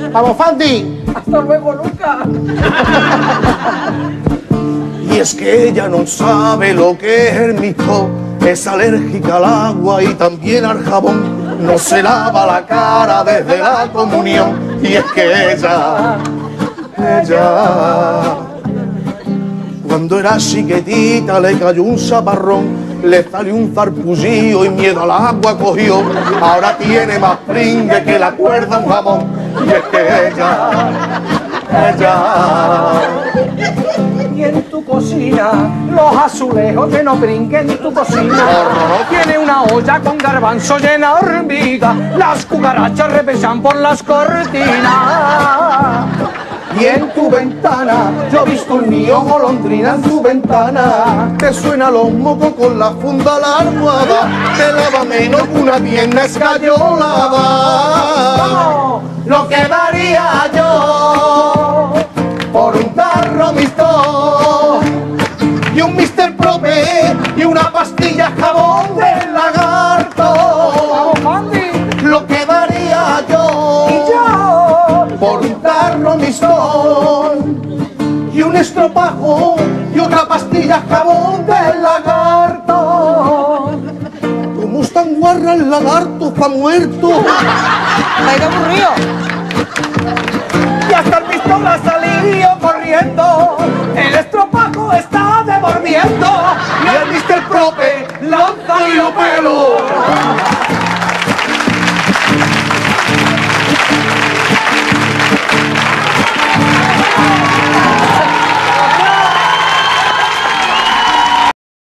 Vamos, Fandi. Hasta luego, Lucas. Y es que ella no sabe lo que es el mixto, es alérgica al agua y también al jabón, no se lava la cara desde la comunión. Y es que ella, cuando era chiquitita le cayó un chaparrón, le salió un zarpullío y miedo al agua cogió. Ahora tiene más pringue que la cuerda un jamón. Y es que ella. Y en tu cocina, los azulejos que no brinquen en tu cocina. Tiene una olla con garbanzo llena de hormigas, las cucarachas repesan por las cortinas. Y en tu ventana, yo he visto un niño golondrina en tu ventana. Te suena los mocos con la funda a la almohada, te lava menos que una pierna escayolada. No, lo que daría yo por un tarro mixto Y un Mr. Prope y una pastilla jabón del lagarto. Lo que daría yo por un tarro mistón y un estropajo y otra pastilla jabón del lagarto. ¿Cómo están guarra el lagarto? Está muerto. ¡Ay, qué aburrido! Y hasta el pistón ha salido corriendo, el estropajo está devolviendo y el Mr. Prope lanza el pelo.